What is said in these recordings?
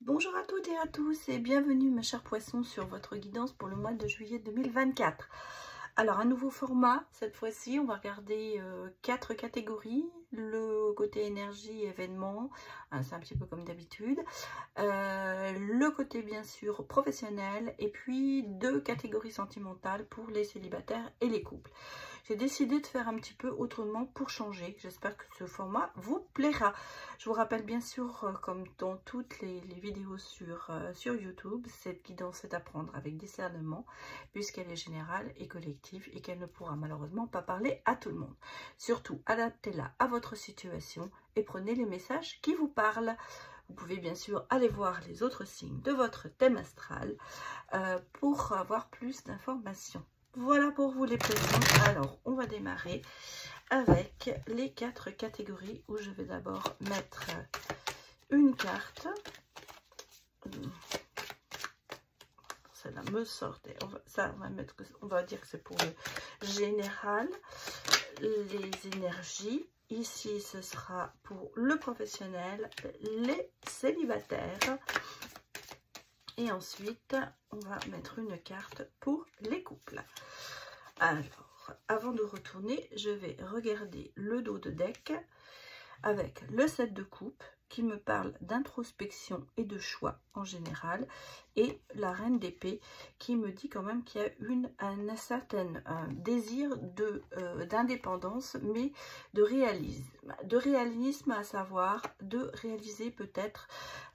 Bonjour à toutes et à tous et bienvenue mes chers poissons sur votre guidance pour le mois de juillet 2024. Alors un nouveau format, cette fois-ci on va regarder 4 catégories, le côté énergie, événement, c'est un petit peu comme d'habitude, le côté bien sûr professionnel et puis 2 catégories sentimentales pour les célibataires et les couples. J'ai décidé de faire un petit peu autrement pour changer. J'espère que ce format vous plaira. Je vous rappelle bien sûr, comme dans toutes les vidéos sur YouTube, cette guidance est à prendre avec discernement, puisqu'elle est générale et collective et qu'elle ne pourra malheureusement pas parler à tout le monde. Surtout, adaptez-la à votre situation et prenez les messages qui vous parlent. Vous pouvez bien sûr aller voir les autres signes de votre thème astral pour avoir plus d'informations. Voilà pour vous les poissons. Alors, on va démarrer avec les 4 catégories où je vais d'abord mettre une carte. Celle-là me sortait. On va dire que c'est pour le général. Les énergies. Ici, ce sera pour le professionnel, les célibataires. Et ensuite, on va mettre une carte pour les couples. Alors, avant de retourner, je vais regarder le dos de deck avec le 7 de coupe qui me parle d'introspection et de choix en général, et la reine d'épée qui me dit quand même qu'il y a un certain désir d'indépendance, mais de réalisme, à savoir de réaliser peut-être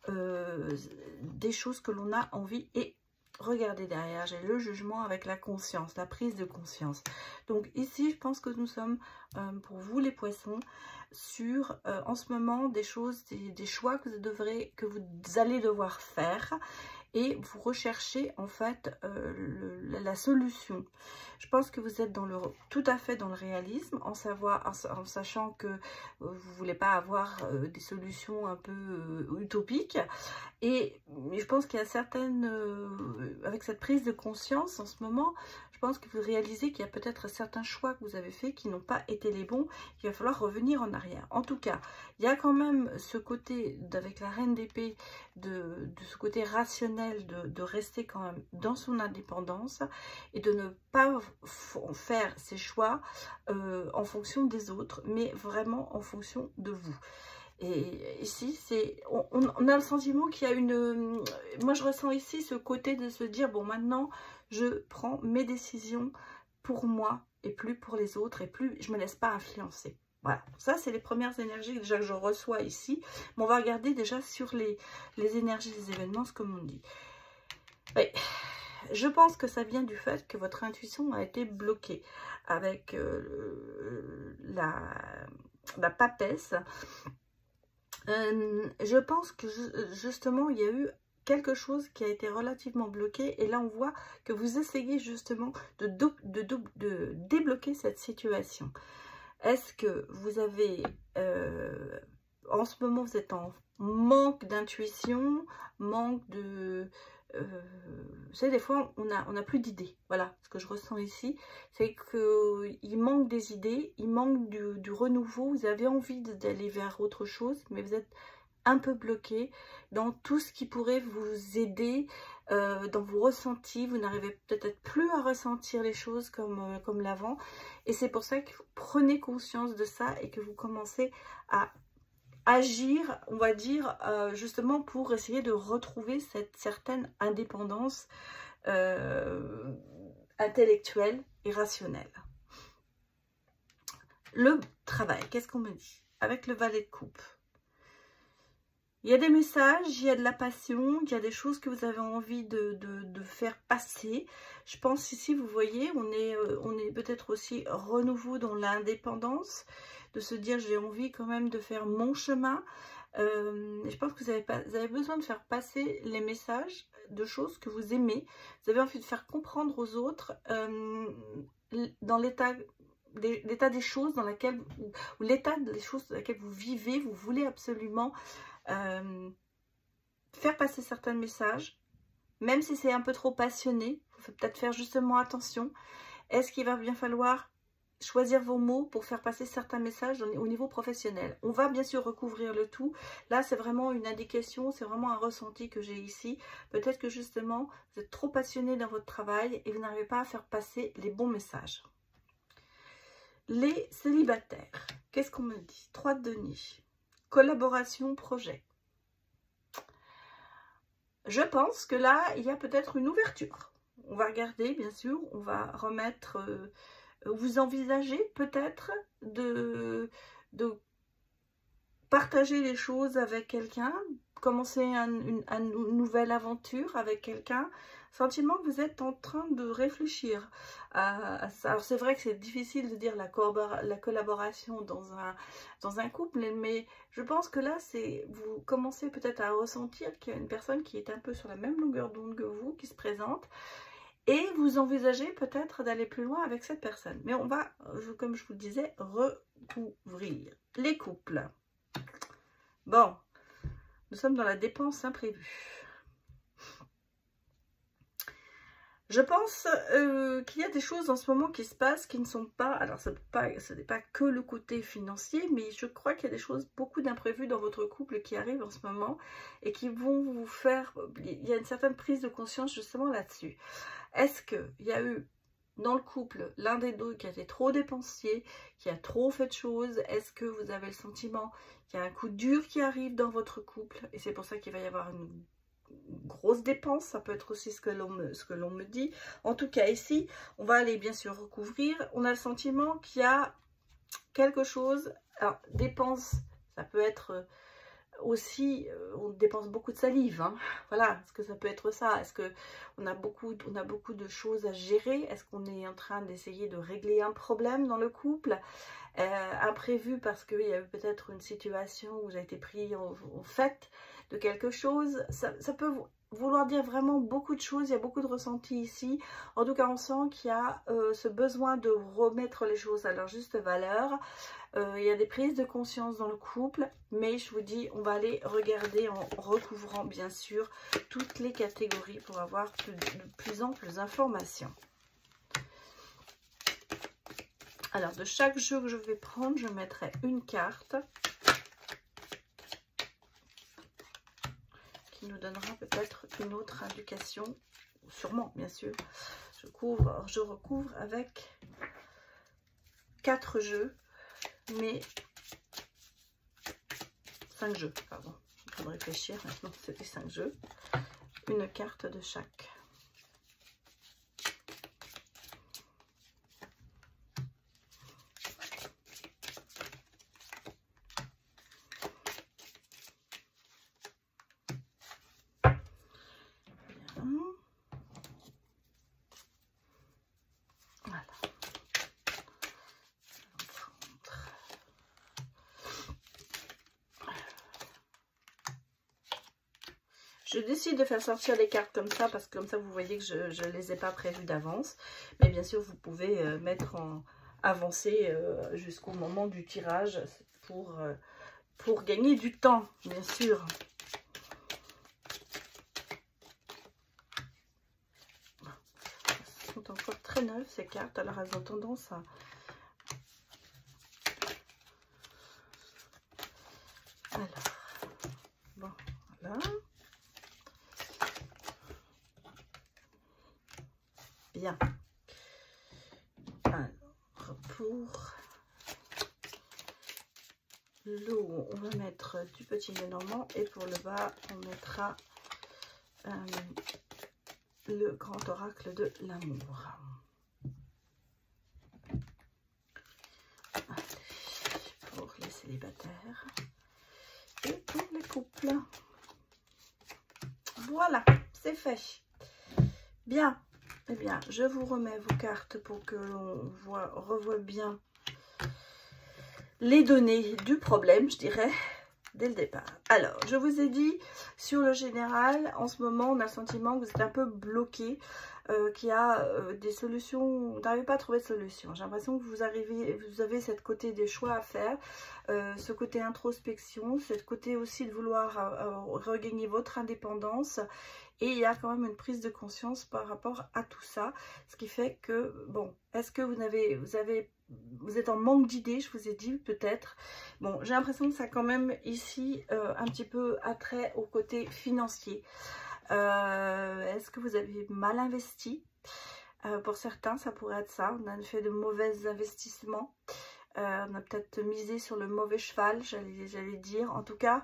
des choses que l'on a envie. Et regardez derrière, j'ai le jugement avec la conscience, la prise de conscience. Donc ici, je pense que nous sommes, pour vous les poissons, sur en ce moment des choses, des choix que vous allez devoir faire, et vous recherchez en fait la solution. Je pense que vous êtes tout à fait dans le réalisme, en sachant que vous ne voulez pas avoir des solutions un peu utopiques. Mais je pense qu'il y a avec cette prise de conscience en ce moment, je pense que vous réalisez qu'il y a peut-être certains choix que vous avez faits qui n'ont pas été les bons. Il va falloir revenir en arrière. En tout cas, il y a quand même ce côté, avec la reine d'épée, de ce côté rationnel, de rester quand même dans son indépendance et de ne pas faire ses choix en fonction des autres, mais vraiment en fonction de vous. Et ici, on a le sentiment qu'il y a moi, je ressens ici ce côté de se dire, bon, maintenant, je prends mes décisions pour moi et plus pour les autres, et plus je ne me laisse pas influencer. Voilà, ça, c'est les premières énergies déjà que je reçois ici. Mais on va regarder déjà sur les énergies des événements, ce que l'on dit. Oui. Je pense que ça vient du fait que votre intuition a été bloquée avec la papesse. Je pense que justement il y a eu quelque chose qui a été relativement bloqué, et là on voit que vous essayez justement de débloquer cette situation. Est-ce que vous avez en ce moment vous êtes en manque d'intuition, manque de vous savez, des fois on a plus d'idées. Voilà ce que je ressens ici, c'est qu'il manque des idées, il manque du renouveau. Vous avez envie d'aller vers autre chose, mais vous êtes un peu bloqué dans tout ce qui pourrait vous aider, dans vos ressentis. Vous n'arrivez peut-être plus à ressentir les choses comme l'avant, et c'est pour ça que vous prenez conscience de ça et que vous commencez à agir, on va dire, justement pour essayer de retrouver cette certaine indépendance intellectuelle et rationnelle. Le travail, qu'est-ce qu'on me dit? Avec le valet de coupe, il y a des messages, il y a de la passion, il y a des choses que vous avez envie de faire passer. Je pense ici, vous voyez, on est peut-être aussi renouveau dans l'indépendance, de se dire j'ai envie quand même de faire mon chemin. Je pense que vous avez besoin de faire passer les messages de choses que vous aimez. Vous avez envie de faire comprendre aux autres dans l'état des choses dans laquelle, ou l'état des choses dans laquelle vous vivez. Vous voulez absolument faire passer certains messages, même si c'est un peu trop passionné. Il faut peut-être faire justement attention. Est-ce qu'il va bien falloir choisir vos mots pour faire passer certains messages au niveau professionnel. On va bien sûr recouvrir le tout. Là, c'est vraiment une indication, c'est vraiment un ressenti que j'ai ici. Peut-être que justement, vous êtes trop passionné dans votre travail et vous n'arrivez pas à faire passer les bons messages. Les célibataires, qu'est-ce qu'on me dit? 3 de denier, collaboration, projet. Je pense que là, il y a peut-être une ouverture. On va regarder, bien sûr, on va remettre... vous envisagez peut-être de partager les choses avec quelqu'un, commencer une nouvelle aventure avec quelqu'un. Sentiment que vous êtes en train de réfléchir à ça. Alors c'est vrai que c'est difficile de dire la collaboration dans un couple, mais je pense que là, vous commencez peut-être à ressentir qu'il y a une personne qui est un peu sur la même longueur d'onde que vous, qui se présente. Et vous envisagez peut-être d'aller plus loin avec cette personne. Mais on va, comme je vous le disais, recouvrir les couples. Bon, nous sommes dans la dépense imprévue. Je pense qu'il y a des choses en ce moment qui se passent qui ne sont pas... Alors, ce n'est pas que le côté financier, mais je crois qu'il y a des choses, beaucoup d'imprévus dans votre couple qui arrivent en ce moment et qui vont vous faire... Il y a une certaine prise de conscience justement là-dessus. Est-ce qu'il y a eu dans le couple l'un des deux qui a été trop dépensier, qui a trop fait de choses? Est-ce que vous avez le sentiment qu'il y a un coup dur qui arrive dans votre couple et c'est pour ça qu'il va y avoir une grosse dépense? Ça peut être aussi ce que l'on me dit. En tout cas ici, on va aller bien sûr recouvrir. On a le sentiment qu'il y a quelque chose. Alors dépense, ça peut être... aussi, on dépense beaucoup de salive, hein. Voilà, est-ce que ça peut être ça? Est-ce qu'on a beaucoup de choses à gérer? Est-ce qu'on est en train d'essayer de régler un problème dans le couple? Imprévu parce qu'il y a eu peut-être une situation où vous avez été pris en fait de quelque chose. Ça peut vouloir dire vraiment beaucoup de choses, il y a beaucoup de ressentis ici. En tout cas, on sent qu'il y a ce besoin de remettre les choses à leur juste valeur. Il y a des prises de conscience dans le couple, mais je vous dis, on va aller regarder en recouvrant bien sûr toutes les catégories pour avoir de plus amples informations. Alors, de chaque jeu que je vais prendre, je mettrai une carte qui nous donnera peut-être une autre indication, sûrement bien sûr. Je recouvre avec 4 jeux. Mais 5 jeux, pardon. Je suis en train de réfléchir, maintenant c'était 5 jeux. Une carte de chaque. Bien. Voilà. Je décide de faire sortir les cartes comme ça, parce que comme ça vous voyez que je ne les ai pas prévues d'avance. Mais bien sûr vous pouvez mettre en avancé jusqu'au moment du tirage pour gagner du temps, bien sûr. Elles sont encore très neuves ces cartes, alors elles ont tendance à... Alors, bon, voilà. Bien. Alors, pour l'eau, on va mettre du petit Lenormand et pour le bas, on mettra le grand oracle de l'amour. Pour les célibataires et pour les couples. Voilà, c'est fait. Bien. Eh bien, je vous remets vos cartes pour que l'on revoie bien les données du problème, je dirais, dès le départ. Alors, je vous ai dit, sur le général, en ce moment, on a le sentiment que vous êtes un peu bloqué, qu'il y a des solutions, vous n'arrivez pas à trouver de solution. J'ai l'impression que vous avez cette côté des choix à faire, ce côté introspection, ce côté aussi de vouloir regagner votre indépendance. Et il y a quand même une prise de conscience par rapport à tout ça. Ce qui fait que, bon, est-ce que vous avez vous êtes en manque d'idées, je vous ai dit peut-être. Bon, j'ai l'impression que ça a quand même ici un petit peu attrait au côté financier. Est-ce que vous avez mal investi? Pour certains, ça pourrait être ça. On a fait de mauvais investissements. On a peut-être misé sur le mauvais cheval, j'allais dire. En tout cas,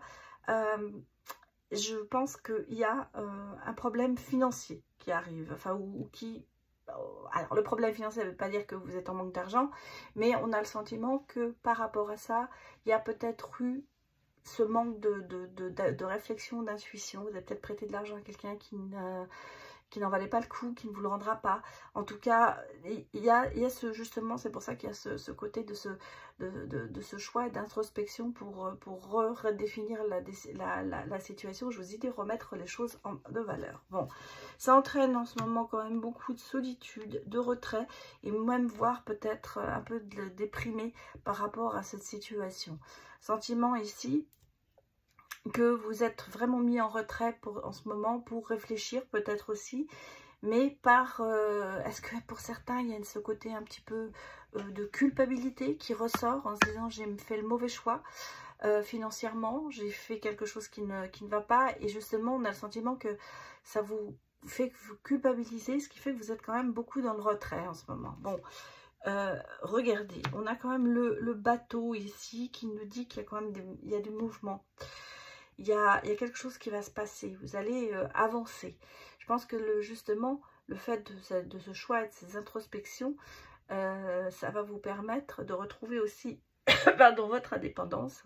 je pense qu'il y a un problème financier qui arrive. Enfin, ou qui... Alors, le problème financier, ça ne veut pas dire que vous êtes en manque d'argent, mais on a le sentiment que par rapport à ça, il y a peut-être eu ce manque de réflexion, d'intuition. Vous avez peut-être prêté de l'argent à quelqu'un qui n'en valait pas le coup, qui ne vous le rendra pas. En tout cas, il y a ce, justement, c'est pour ça qu'il y a ce côté de ce choix et d'introspection pour redéfinir la situation. Je vous ai dit remettre les choses de valeur. Bon, ça entraîne en ce moment quand même beaucoup de solitude, de retrait, et même voire peut-être un peu déprimé par rapport à cette situation. Sentiment ici que vous êtes vraiment mis en retrait en ce moment pour réfléchir peut-être aussi, mais est-ce que pour certains il y a ce côté un petit peu de culpabilité qui ressort en se disant j'ai fait le mauvais choix financièrement, j'ai fait quelque chose qui ne va pas, et justement on a le sentiment que ça vous fait que vous culpabilisez, ce qui fait que vous êtes quand même beaucoup dans le retrait en ce moment. Bon, regardez, on a quand même le bateau ici qui nous dit qu'il y a quand même du mouvement. Il y a quelque chose qui va se passer. Vous allez avancer. Je pense que justement, le fait de ce choix et de ces introspections, ça va vous permettre de retrouver aussi pardon, votre indépendance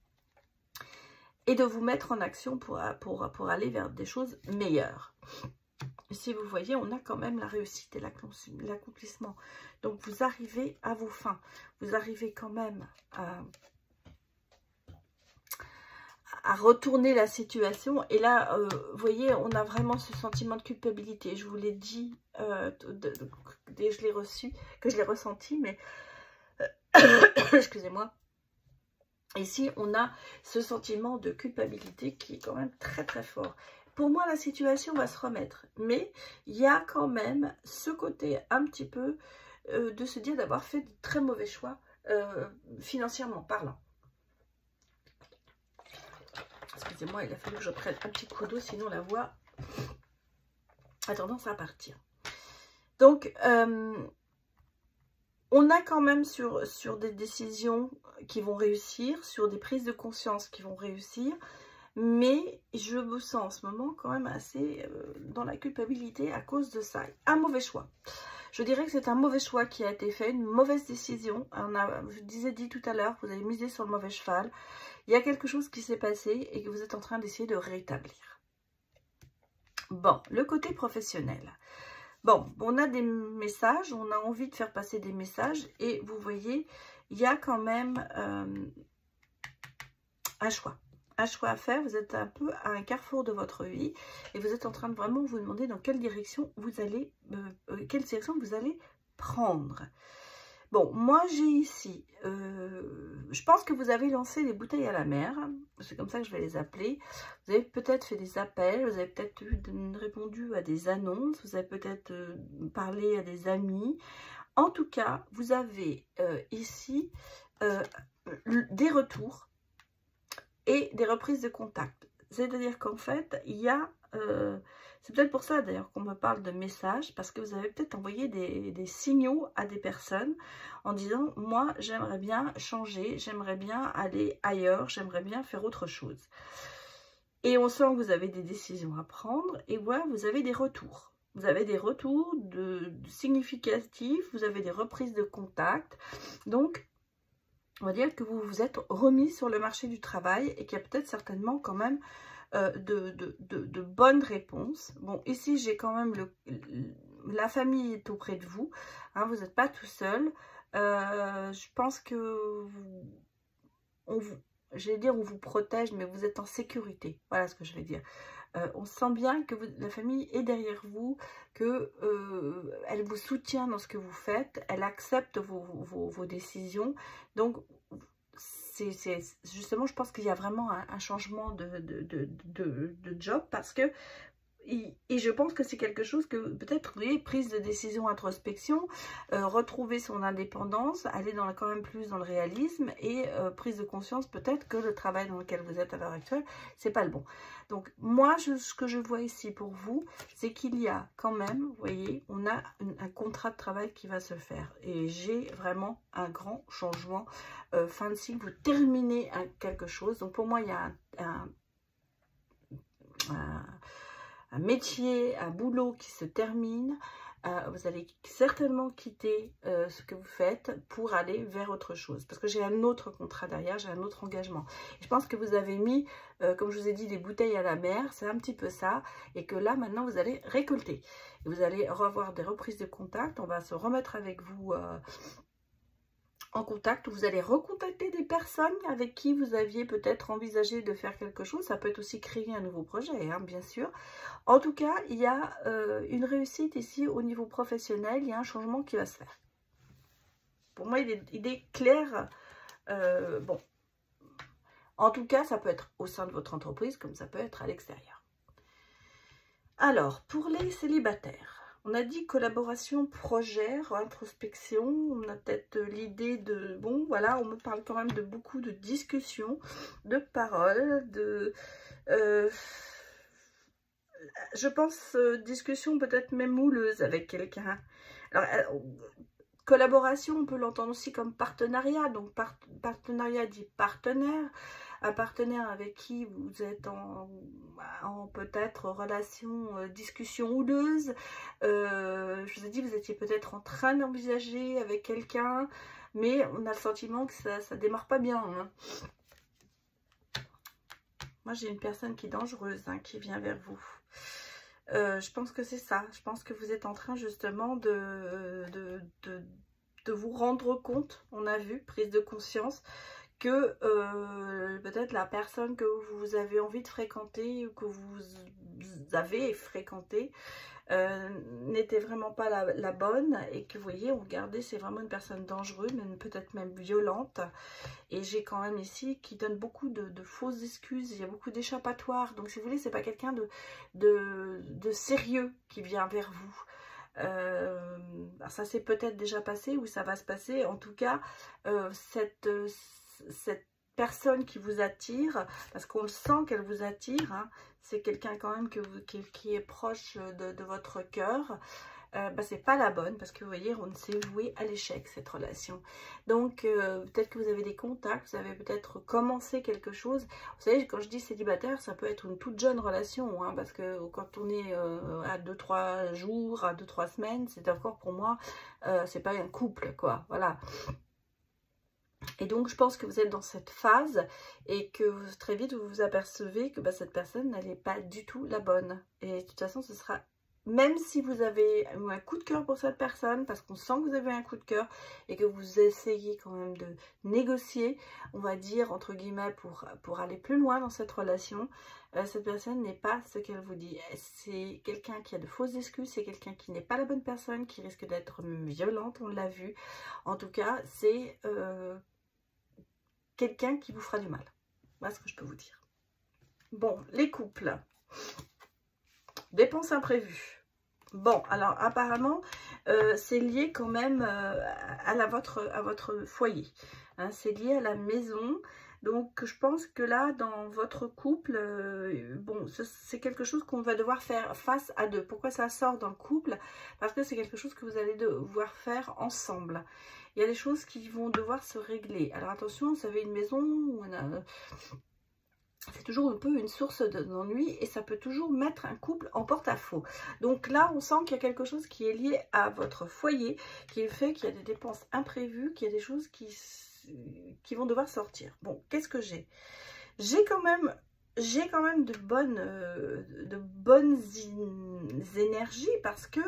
et de vous mettre en action pour aller vers des choses meilleures. Si vous voyez, on a quand même la réussite et l'accomplissement. Donc, vous arrivez à vos fins. Vous arrivez quand même à retourner la situation. Et là, vous voyez, on a vraiment ce sentiment de culpabilité. Je vous l'ai dit dès que je l'ai reçu, que je l'ai ressenti, mais excusez-moi. Ici, on a ce sentiment de culpabilité qui est quand même très très fort. Pour moi, la situation va se remettre, mais il y a quand même ce côté un petit peu de se dire d'avoir fait de très mauvais choix financièrement parlant. Excusez-moi, il a fallu que je prenne un petit coup d'eau, sinon la voix a tendance à partir. Donc, on a quand même sur des décisions qui vont réussir, sur des prises de conscience qui vont réussir, mais je me sens en ce moment quand même assez dans la culpabilité à cause de ça. Un mauvais choix. Je dirais que c'est un mauvais choix qui a été fait, une mauvaise décision. Je vous ai dit tout à l'heure, vous avez misé sur le mauvais cheval. Il y a quelque chose qui s'est passé et que vous êtes en train d'essayer de rétablir. Bon, le côté professionnel. Bon, on a des messages, on a envie de faire passer des messages et vous voyez, il y a quand même un choix à faire. Vous êtes un peu à un carrefour de votre vie et vous êtes en train de vraiment vous demander dans quelle direction vous allez, prendre. Bon, moi j'ai ici, je pense que vous avez lancé les bouteilles à la mer, c'est comme ça que je vais les appeler. Vous avez peut-être fait des appels, vous avez peut-être répondu à des annonces, vous avez peut-être parlé à des amis. En tout cas, vous avez ici des retours et des reprises de contact. C'est-à-dire qu'en fait, il y a... c'est peut-être pour ça d'ailleurs qu'on me parle de messages, parce que vous avez peut-être envoyé des signaux à des personnes en disant « Moi, j'aimerais bien changer, j'aimerais bien aller ailleurs, j'aimerais bien faire autre chose. » Et on sent que vous avez des décisions à prendre et voilà, vous avez des retours. Vous avez des retours significatifs, vous avez des reprises de contact. Donc, on va dire que vous vous êtes remis sur le marché du travail et qu'il y a peut-être certainement quand même de bonnes réponses. Bon, ici, j'ai quand même la famille est auprès de vous. Hein, vous n'êtes pas tout seul. Je pense que j'allais dire on vous protège, mais vous êtes en sécurité. Voilà ce que je vais dire. On sent bien que la famille est derrière vous, que elle vous soutient dans ce que vous faites, elle accepte vos décisions. Donc, justement, je pense qu'il y a vraiment un changement de job parce que Et je pense que c'est quelque chose que peut-être, vous voyez, prise de décision, introspection, retrouver son indépendance, aller quand même plus dans le réalisme et prise de conscience peut-être que le travail dans lequel vous êtes à l'heure actuelle, c'est pas le bon. Donc moi, ce que je vois ici pour vous, c'est qu'il y a quand même, vous voyez, on a un contrat de travail qui va se faire. Et j'ai vraiment un grand changement fin de cycle, vous terminez quelque chose. Donc pour moi, il y a un métier, un boulot qui se termine, vous allez certainement quitter ce que vous faites pour aller vers autre chose. Parce que j'ai un autre contrat derrière, j'ai un autre engagement. Et je pense que vous avez mis, comme je vous ai dit, des bouteilles à la mer, c'est un petit peu ça. Et que là, maintenant, vous allez récolter. Et vous allez revoir des reprises de contact, on va se remettre avec vous en contact, vous allez recontacter des personnes avec qui vous aviez peut-être envisagé de faire quelque chose. Ça peut être aussi créer un nouveau projet, hein, bien sûr. En tout cas, il y a une réussite ici au niveau professionnel. Il y a un changement qui va se faire. Pour moi, il est clair. Bon, en tout cas, ça peut être au sein de votre entreprise comme ça peut être à l'extérieur. Alors, pour les célibataires. On a dit collaboration, projet, introspection. On a peut-être l'idée de... Bon, voilà, on me parle quand même de beaucoup de discussions, de paroles, de... je pense discussion peut-être même houleuse avec quelqu'un. Alors, collaboration, on peut l'entendre aussi comme partenariat. Donc, partenariat dit partenaire. Un partenaire avec qui vous êtes en peut-être relation, discussion houleuse. Je vous ai dit, vous étiez peut-être en train d'envisager avec quelqu'un, mais on a le sentiment que ça démarre pas bien. Hein. Moi, j'ai une personne qui est dangereuse, hein, qui vient vers vous. Je pense que c'est ça. Je pense que vous êtes en train justement de vous rendre compte, on a vu, prise de conscience, que peut-être la personne que vous avez envie de fréquenter ou que vous avez fréquenté n'était vraiment pas la bonne et que vous voyez, regardez, c'est vraiment une personne dangereuse, peut-être même violente. Et j'ai quand même ici qui donne beaucoup de fausses excuses, il y a beaucoup d'échappatoires. Donc si vous voulez, c'est pas quelqu'un de sérieux qui vient vers vous. Ça s'est peut-être déjà passé ou ça va se passer. En tout cas, cette personne qui vous attire, parce qu'on le sent qu'elle vous attire, hein, c'est quelqu'un quand même qui est proche de votre cœur. C'est pas la bonne, parce que vous voyez, on s'est voué à l'échec cette relation. Donc peut-être que vous avez des contacts, vous avez peut-être commencé quelque chose. Vous savez, quand je dis célibataire, ça peut être une toute jeune relation, hein, parce que quand on est à 2-3 jours, à 2-3 semaines, c'est encore pour moi, c'est pas un couple, quoi, voilà. Et donc, je pense que vous êtes dans cette phase et que très vite, vous vous apercevez que cette personne n'allait pas du tout la bonne. Et de toute façon, ce sera, même si vous avez un coup de cœur pour cette personne, parce qu'on sent que vous avez un coup de cœur et que vous essayez quand même de négocier, on va dire, entre guillemets, pour aller plus loin dans cette relation, cette personne n'est pas ce qu'elle vous dit. C'est quelqu'un qui a de fausses excuses, c'est quelqu'un qui n'est pas la bonne personne, qui risque d'être violente, on l'a vu. En tout cas, c'est... quelqu'un qui vous fera du mal. Voilà ce que je peux vous dire. Bon, les couples. Dépenses imprévues. Bon, alors apparemment, c'est lié quand même à votre foyer. Hein, c'est lié à la maison. Donc, je pense que là, dans votre couple, bon, c'est quelque chose qu'on va devoir faire face à deux. Pourquoi ça sort dans le couple? Parce que c'est quelque chose que vous allez devoir faire ensemble. Il y a des choses qui vont devoir se régler. Alors attention, vous avez une maison où c'est toujours un peu une source d'ennui et ça peut toujours mettre un couple en porte-à-faux. Donc là, on sent qu'il y a quelque chose qui est lié à votre foyer, qui fait qu'il y a des dépenses imprévues, qu'il y a des choses qui vont devoir sortir. Bon, qu'est-ce que j'ai? J'ai quand même de bonnes énergies parce que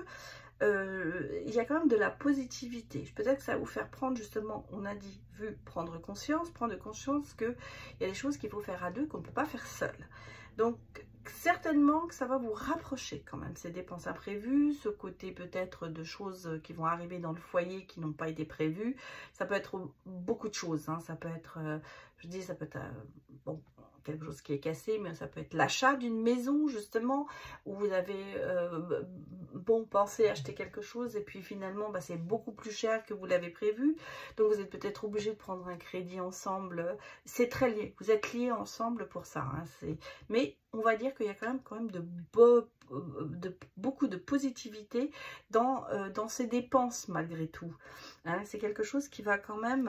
il y a quand même de la positivité. Peut-être que ça va vous faire prendre justement, on a dit, prendre conscience qu'il y a des choses qu'il faut faire à deux, qu'on ne peut pas faire seul. Donc certainement que ça va vous rapprocher quand même, ces dépenses imprévues, ce côté peut-être de choses qui vont arriver dans le foyer qui n'ont pas été prévues. Ça peut être beaucoup de choses, hein. Ça peut être, je dis, ça peut être, bon, quelque chose qui est cassé, mais ça peut être l'achat d'une maison, justement, où vous avez, pensé acheter quelque chose, et puis finalement, bah, c'est beaucoup plus cher que vous l'avez prévu. Donc, vous êtes peut-être obligé de prendre un crédit ensemble. C'est très lié. Vous êtes liés ensemble pour ça. Hein, mais on va dire qu'il y a quand même beaucoup de positivité dans ces dépenses, malgré tout. Hein, c'est quelque chose qui va quand même...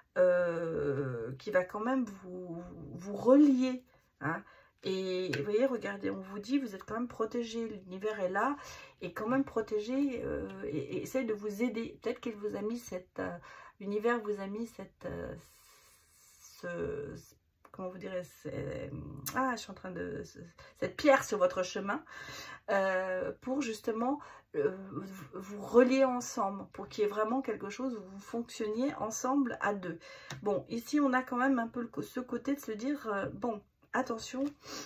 vous relier. Hein. Et vous voyez, regardez, on vous dit, vous êtes quand même protégé, l'univers est là, et quand même protégé, et essaye de vous aider. Peut-être qu'il vous a mis l'univers vous a mis comment vous direz, je suis en train de... cette pierre sur votre chemin, pour justement vous relier ensemble, pour qu'il y ait vraiment quelque chose où vous fonctionniez ensemble à deux. Bon, ici, on a quand même un peu ce côté de se dire, bon, attention,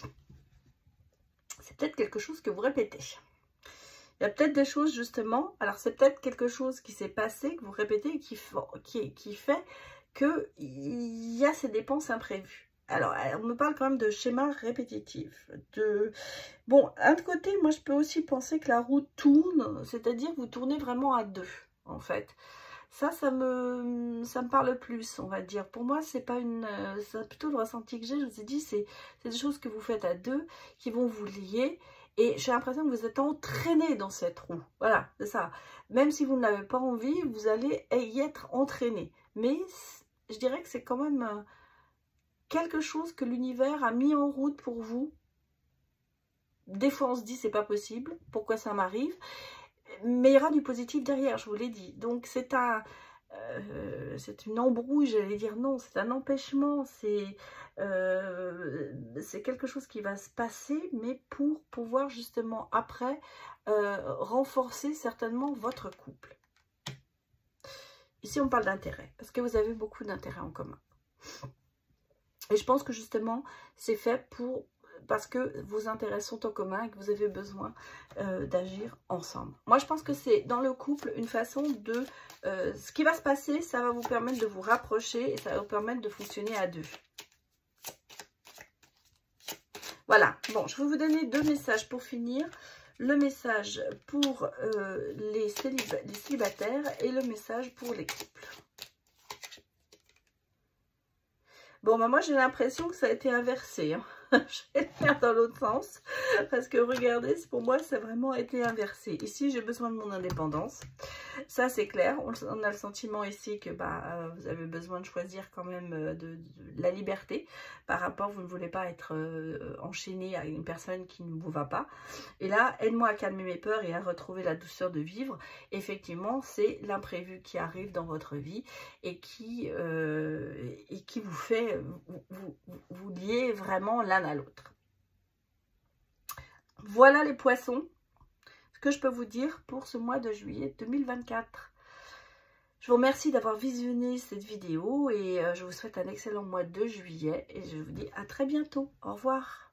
c'est peut-être quelque chose que vous répétez. Il y a peut-être des choses, justement, alors c'est peut-être quelque chose qui s'est passé, que vous répétez, et qui fait qu'il y a ces dépenses imprévues. Alors, on me parle quand même de schéma répétitif. Bon, d'un côté, moi, je peux aussi penser que la roue tourne, c'est-à-dire vous tournez vraiment à deux, en fait. Ça me parle plus, on va dire. Pour moi, c'est plutôt le ressenti que j'ai. Je vous ai dit, c'est des choses que vous faites à deux, qui vont vous lier. Et j'ai l'impression que vous êtes entraîné dans cette roue. Voilà, c'est ça. Même si vous n'avez pas envie, vous allez y être entraîné. Mais je dirais que c'est quand même... quelque chose que l'univers a mis en route pour vous. Des fois, on se dit, c'est pas possible. Pourquoi ça m'arrive? Mais il y aura du positif derrière, je vous l'ai dit. Donc, c'est une embrouille, j'allais dire non. C'est un empêchement. C'est quelque chose qui va se passer, mais pour pouvoir justement, après, renforcer certainement votre couple. Ici, on parle d'intérêt, parce que vous avez beaucoup d'intérêts en commun. Et je pense que justement, c'est fait parce que vos intérêts sont en commun et que vous avez besoin d'agir ensemble. Moi, je pense que c'est dans le couple une façon de... ce qui va se passer, ça va vous permettre de vous rapprocher et ça va vous permettre de fonctionner à deux. Voilà. Bon, je vais vous donner 2 messages pour finir. Le message pour les célibataires et le message pour les couples. Bon, bah moi, j'ai l'impression que ça a été inversé. Hein. Je vais le faire dans l'autre sens. Parce que regardez, pour moi, ça a vraiment été inversé. Ici, j'ai besoin de mon indépendance. Ça, c'est clair. On a le sentiment ici que vous avez besoin de choisir quand même de la liberté. Par rapport, vous ne voulez pas être enchaîné à une personne qui ne vous va pas. Et là, aide-moi à calmer mes peurs et à retrouver la douceur de vivre. Effectivement, c'est l'imprévu qui arrive dans votre vie et qui vous fait vous lier vraiment l'un à l'autre. Voilà les poissons, ce que je peux vous dire pour ce mois de juillet 2024. Je vous remercie d'avoir visionné cette vidéo et je vous souhaite un excellent mois de juillet et je vous dis à très bientôt. Au revoir.